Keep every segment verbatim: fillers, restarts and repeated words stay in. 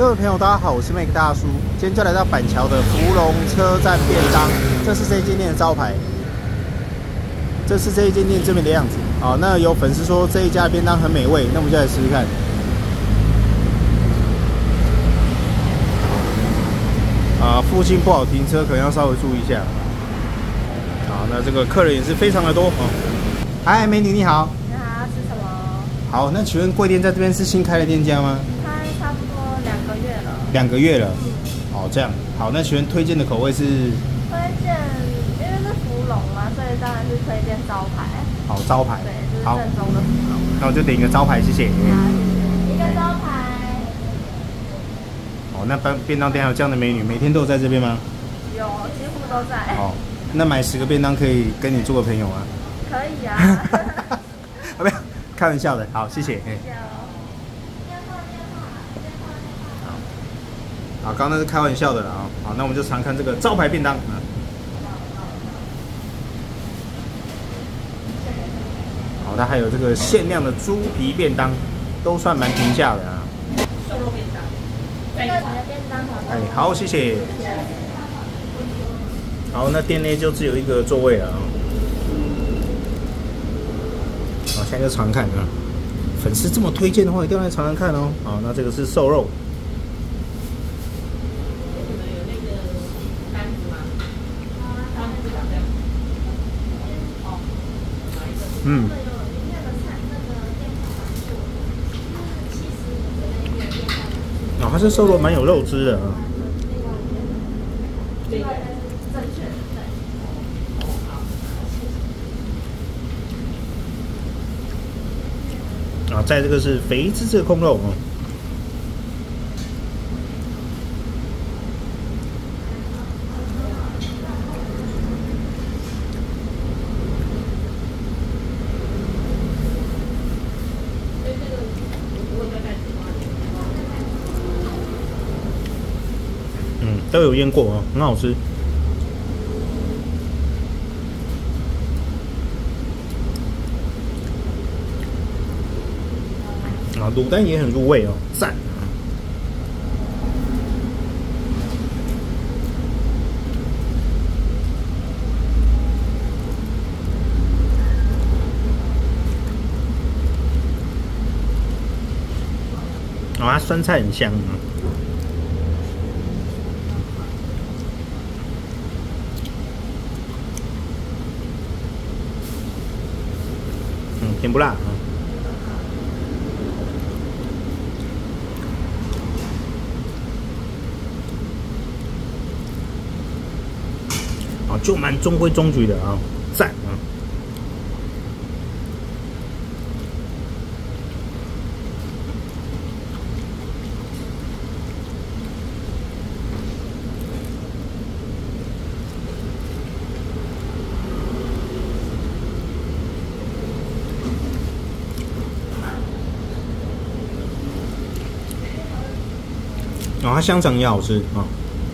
各位朋友，大家好，我是 Make 大叔。今天就来到板桥的福隆车站便当，这是这一间店的招牌，这是这一间店这边的样子。好，那有粉丝说这一家便当很美味，那我们就来试试看。啊，附近不好停车，可能要稍微注意一下。好，那这个客人也是非常的多哦。嗨，美女你好。 你好，要吃什么？ 好，那请问贵店在这边是新开的店家吗？ 开差不多两个月了。 两个月了。嗯。哦，这样。好，那请问推荐的口味是？ 推荐，因为是福隆嘛，所以当然是推荐招牌。 好，招牌。 对，就是正宗的福隆。 那我就点一个招牌，谢谢。 好，谢谢。一个招牌。 哦，那便便当店还有这样的美女，每天都有在这边吗？ 有，几乎都在。 哦，那买十个便当可以跟你做个朋友吗？ 可以啊。 没有，开玩笑的。好，谢谢。哎。好，刚刚那是开玩笑的了啊。好，那我们就尝看这个招牌便当啊。好，它还有这个限量的猪皮便当，都算蛮平价的啊。 瘦肉便当。这个你的便当好。 哎，好，谢谢。好，那店内就只有一个座位了啊。好，现在就尝看啊。粉丝这么推荐的话，一定要来尝尝看哦。好，那这个是瘦肉。嗯。哦，它是瘦肉，蛮有肉汁的啊。啊，在这个是肥滋滋的控肉哦。嗯，都有腌过哦，很好吃。啊，卤蛋也很入味哦，赞！啊，它酸菜很香啊。嗯，甜不辣啊。就蛮中规中矩的啊，赞啊！哦，它香肠也好吃啊。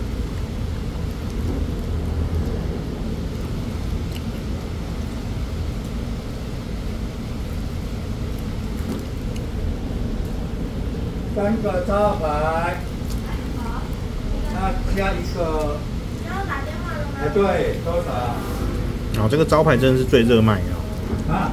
三个招牌，那加一个。 你要打电话了吗？ 哎，对，多少？ 哦，这个招牌真的是最热卖的。啊。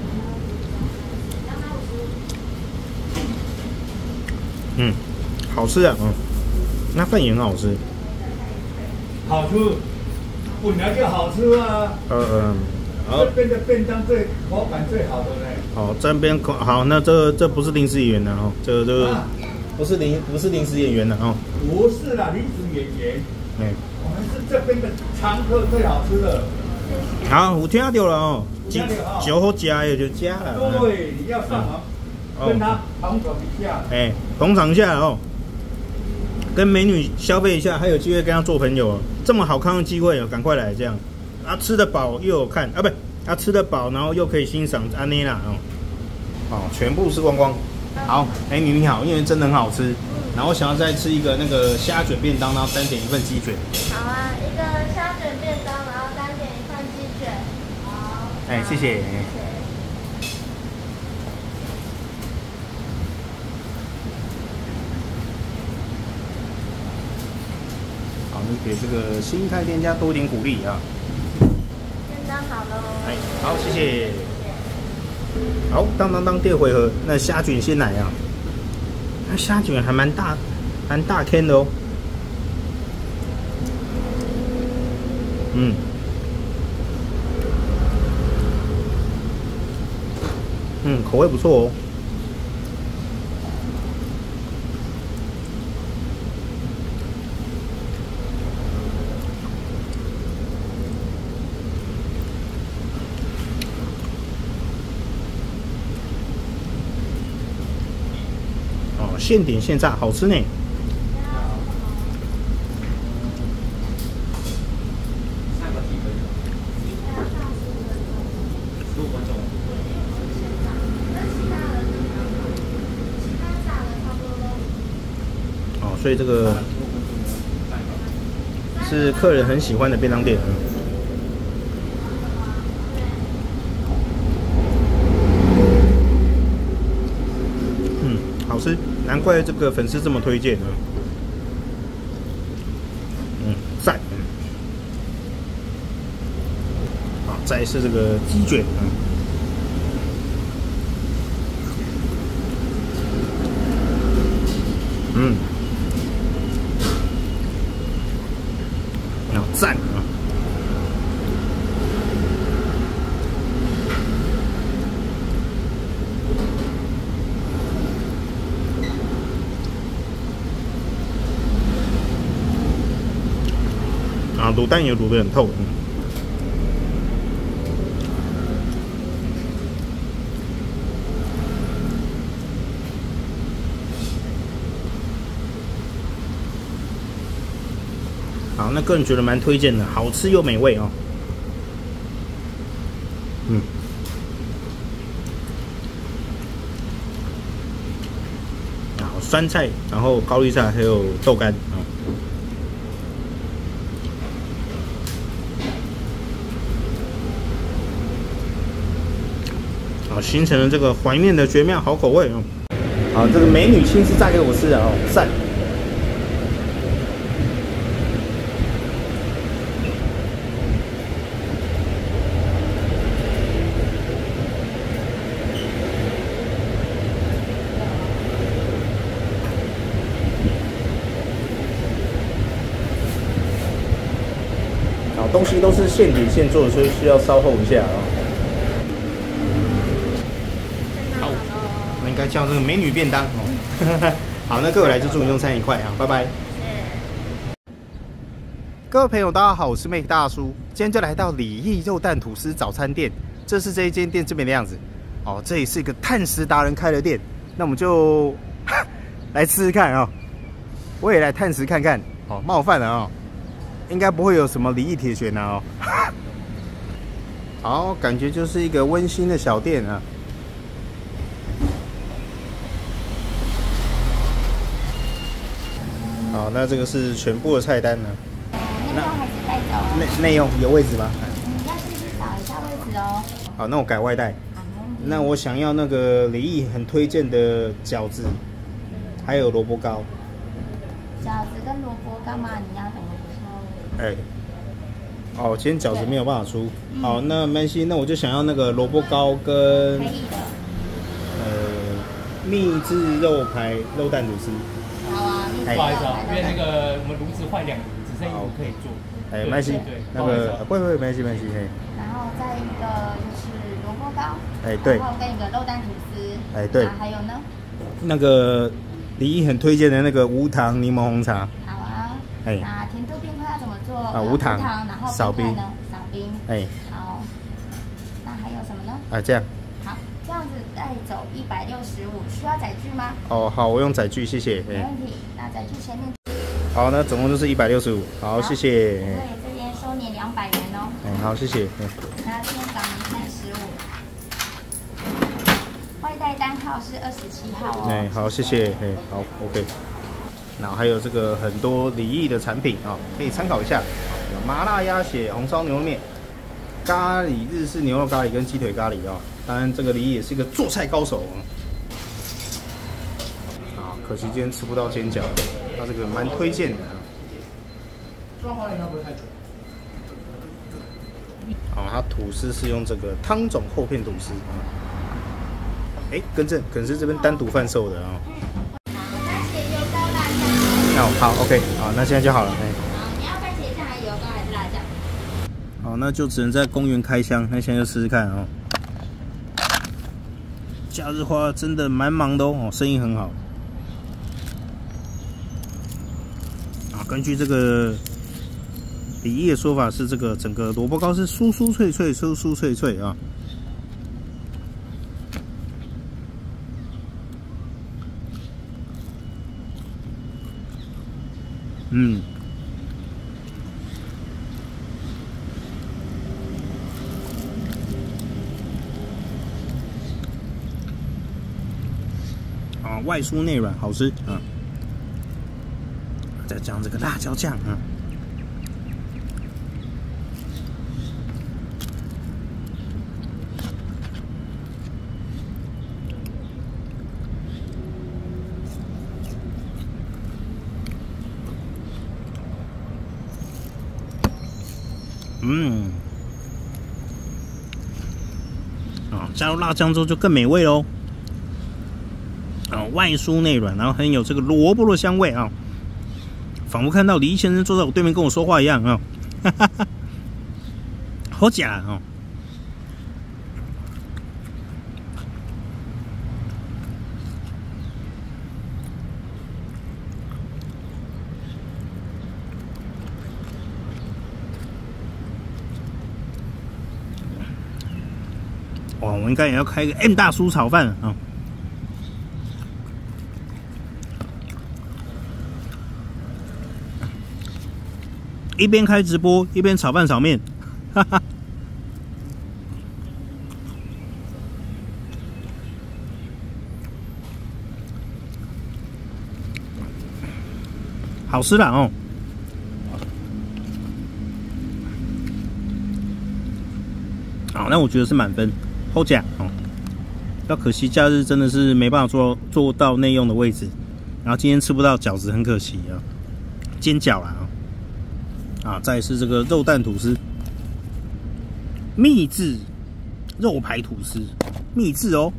嗯，好吃啊，嗯，那饭也很好吃。 好吃，本来就好吃啊。 呃嗯。 这边的便当最口感最好的嘞。 好，这边好，那这这不是临时演员的哦，这个这个不是临不是临时演员的哦。 不是啦，临时演员。哎，我们是这边的常客，最好吃的。 好，我听到了哦，酒好加也就加了。 对，你要上网跟他捧场一下。哎， 捧场一下哦，跟美女消费一下，还有机会跟她做朋友哦。这么好康的机会哦，赶快来这样。啊，吃得饱又有看啊，不，啊吃得饱，然后又可以欣赏安妮啦哦，哦，全部吃光光。好，美女你好，因为真的很好吃，然后我想要再吃一个那个虾卷便当，然后单点一份鸡卷。 好啊，一个虾卷便当，然后单点一份鸡卷。好。 哎，谢谢。 给这个新开店家多一点鼓励啊。 便当好喽。 哎，好，谢谢。好，当当当，第二回合，那虾卷先来啊。那虾卷还蛮大，蛮大坑的哦。嗯。嗯，口味不错哦。哦，现点现炸，好吃呢。所以这个是客人很喜欢的便当店。嗯，好吃，难怪这个粉丝这么推荐呢。嗯，赞。好，再是这个鸡卷。嗯。嗯。赞啊！啊，卤蛋也卤得很透。嗯。好，那个人觉得蛮推荐的，好吃又美味哦。嗯，好，酸菜，然后高丽菜，还有豆干啊。好，形成了这个怀念的绝妙好口味哦。好，这个美女亲自炸给我吃的哦，赞。东西都是现点现做的，所以需要稍后一下啊。好，那应该叫这个美女便当哦。好，那各位来自祝你用餐愉快啊，拜拜。各位朋友，大家好，我是 Make 大叔，今天就来到李毅肉蛋吐司早餐店，这是这一间店这边的样子。哦，这里是一个碳食达人开的店，那我们就来吃吃看啊、哦。我也来碳食看看，哦，冒犯了啊、哦。应该不会有什么李毅铁拳啊哦，好，感觉就是一个温馨的小店啊。好，那这个是全部的菜单呢。 内用还是带走？ 内内用有位置吗？ 嗯，要先去找一下位置哦。 好，那我改外带。那我想要那个李毅很推荐的饺子，还有萝卜糕。 饺子跟萝卜糕嘛，你要怎么？ 哎，哦，今天饺子没有办法出，嗯、好，那没关系，那我就想要那个萝卜糕跟可以的， 呃，秘制肉排肉蛋吐司。 好啊， 不好意思啊，因为那个我们炉子坏两炉，只剩一炉可以做。 哎，没关系，那个不会不会，没关系没关系，嘿。 然后再一个就是萝卜糕， 哎对， 然后跟一个肉蛋吐司， 哎对， 还有呢， 那个李毅很推荐的那个无糖柠檬红茶。 好啊，哎，那甜度冰块要怎么做？ 啊，无糖， 然后少冰呢，少冰。哎，好，那还有什么呢？啊， 这样。 好，这样子带走一百六十五，需要载具吗？ 哦，好，我用载具，谢谢。 没问题，那载具前面。 好，那总共就是一百六十五，好，谢谢。 对，这边收你两百元哦。 哎，好，谢谢。 那这边找你三十五。外带单号是二十七号哦。 哎，好，谢谢。哎，好 ，OK。然后还有这个很多李毅的产品啊，可以参考一下。有麻辣鸭血、红烧牛肉面、咖喱日式牛肉咖喱跟鸡腿咖喱啊。当然，这个李毅也是一个做菜高手啊。可惜今天吃不到煎饺，他这个蛮推荐的。 双黄应该不会太久。 哦，它吐司是用这个汤种厚片吐司啊。哎、欸，更正，可能是这边单独贩售的啊。 好，那写油膏辣酱。 哦，好 ，OK， 好，那现在就好了。哎、欸， 好，你要番茄酱还是油膏还是辣酱？ 好，那就只能在公园开箱。那现在就试试看啊、哦。假日花真的蛮忙的哦，生意很好。啊，根据这个李毅的说法是，这个整个萝卜糕是酥酥脆脆、酥酥脆脆啊。嗯。啊，外酥内软，好吃啊！再加这个辣椒酱啊，嗯，啊，加入辣酱之后就更美味喽。啊，外酥内软，然后很有这个萝卜的香味啊，仿佛看到李先生坐在我对面跟我说话一样啊，哈哈哈，好假啊！哇，我应该也要开一个 M 大叔炒饭啊！一边开直播一边炒饭炒面，哈哈，好吃啦哦！好，那我觉得是满分，后价哦。要可惜假日真的是没办法做做到内用的位置，然后今天吃不到饺子，很可惜啊，煎饺啦啊。啊，再是这个肉蛋吐司，秘制肉排吐司，秘制哦。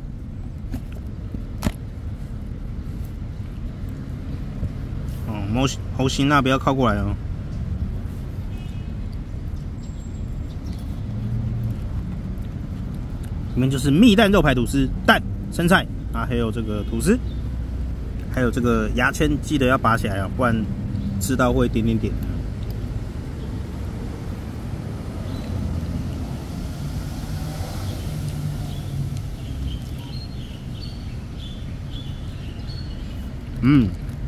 哦，猴猴心那不要靠过来哦。里面就是蜜蛋肉排吐司，蛋、生菜啊，还有这个吐司，还有这个牙签，记得要拔起来啊，不然吃到会点点点。嗯，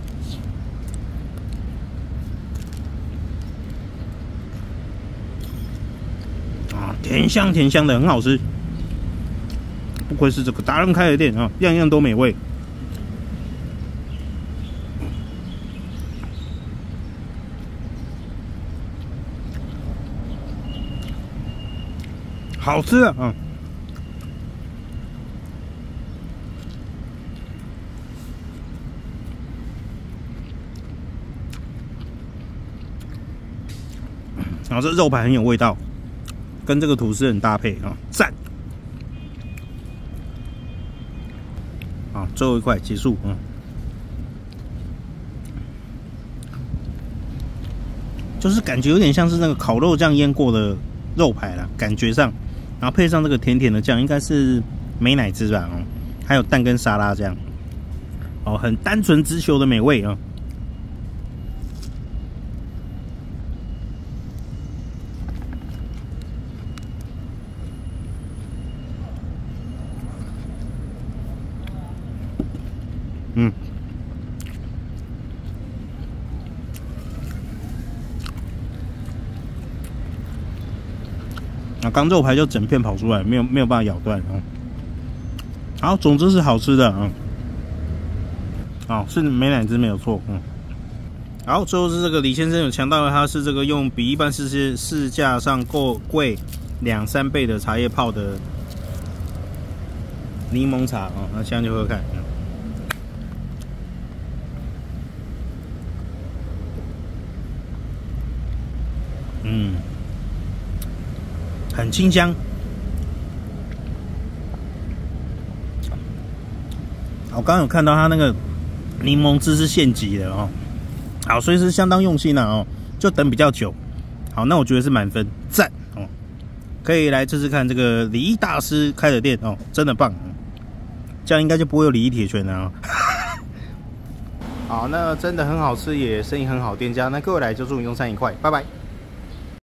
啊，甜香甜香的，很好吃。不愧是这个达人开的店啊，样样都美味。好吃啊！啊然后这肉排很有味道，跟这个吐司很搭配啊，赞！好，最后一块结束啊、嗯，就是感觉有点像是那个烤肉酱腌过的肉排啦，感觉上，然后配上这个甜甜的酱，应该是美乃滋吧哦，还有蛋跟沙拉这样，哦，很单纯直球的美味啊。嗯，啊，刚肉排就整片跑出来，没有没有办法咬断啊。好，总之是好吃的啊。哦，是美乃滋没有错，嗯。好，最后是这个李先生有强调，他是这个用比一般市市市价上够贵两三倍的茶叶泡的柠檬茶啊。那现在就喝喝看。 嗯，很清香。我刚刚有看到它那个柠檬汁是现挤的哦，好，所以是相当用心了哦，就等比较久。好，那我觉得是满分，赞哦，可以来试试看这个礼仪大师开的店哦，真的棒，这样应该就不会有礼仪铁拳了哦。好，那真的很好吃，也生意很好，店家，那各位来就祝你用餐愉快，拜拜。